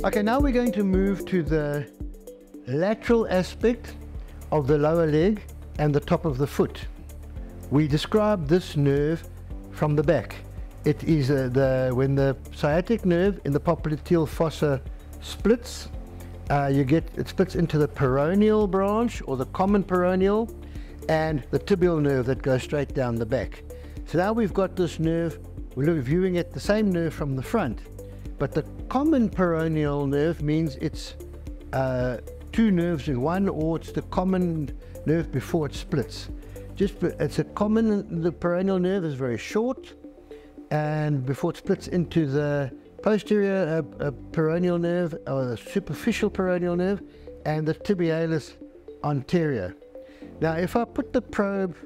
Okay, now we're going to move to the lateral aspect of the lower leg and the top of the foot. We describe this nerve from the back. It is when the sciatic nerve in the popliteal fossa splits, it splits into the peroneal branch or the common peroneal and the tibial nerve that goes straight down the back. So now we've got this nerve, we're viewing it the same nerve from the front, but the common peroneal nerve means it's two nerves in one, or it's the common nerve before it splits. It's a common, the peroneal nerve is very short, and before it splits into the posterior peroneal nerve, or the superficial peroneal nerve, and the tibialis anterior. Now if I put the probe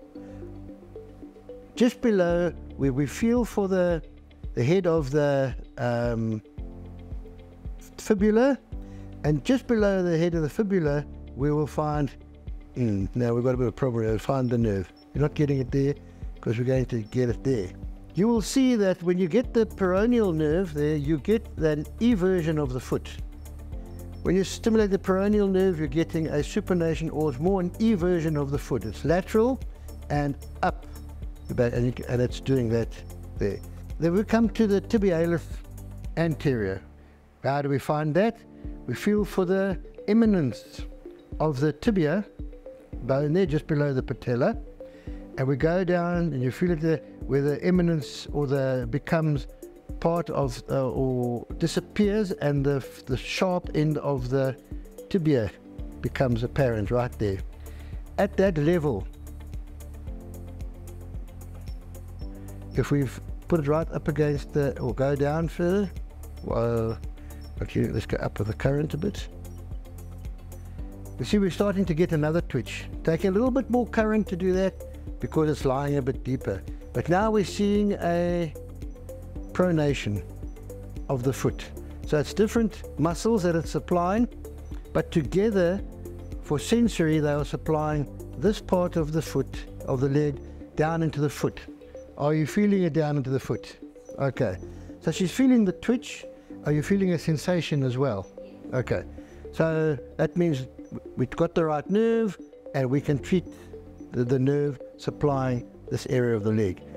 just below where we feel for the head of the fibula, and just below the head of the fibula we will find, now we've got a bit of a problem, we'll find the nerve. You're not getting it there because we're going to get it there. You will see that when you get the peroneal nerve there, you get an eversion of the foot. When you stimulate the peroneal nerve, you're getting a supination, or it's more an eversion of the foot. It's lateral and up the back, and it's doing that there. Then we come to the tibialis anterior. How do we find that? We feel for the eminence of the tibia, bone there just below the patella, and we go down and you feel it there where the eminence becomes part of or disappears, and the sharp end of the tibia becomes apparent right there. At that level, if we've put it right up against or go down further, well, okay, let's go up with the current a bit. You see we're starting to get another twitch. Taking a little bit more current to do that because it's lying a bit deeper. But now we're seeing a pronation of the foot. So it's different muscles that it's supplying, but together for sensory they are supplying this part of the foot, of the leg, down into the foot. Are you feeling it down into the foot? Okay. So she's feeling the twitch. Are you feeling a sensation as well? Okay. So that means we've got the right nerve and we can treat the nerve supplying this area of the leg.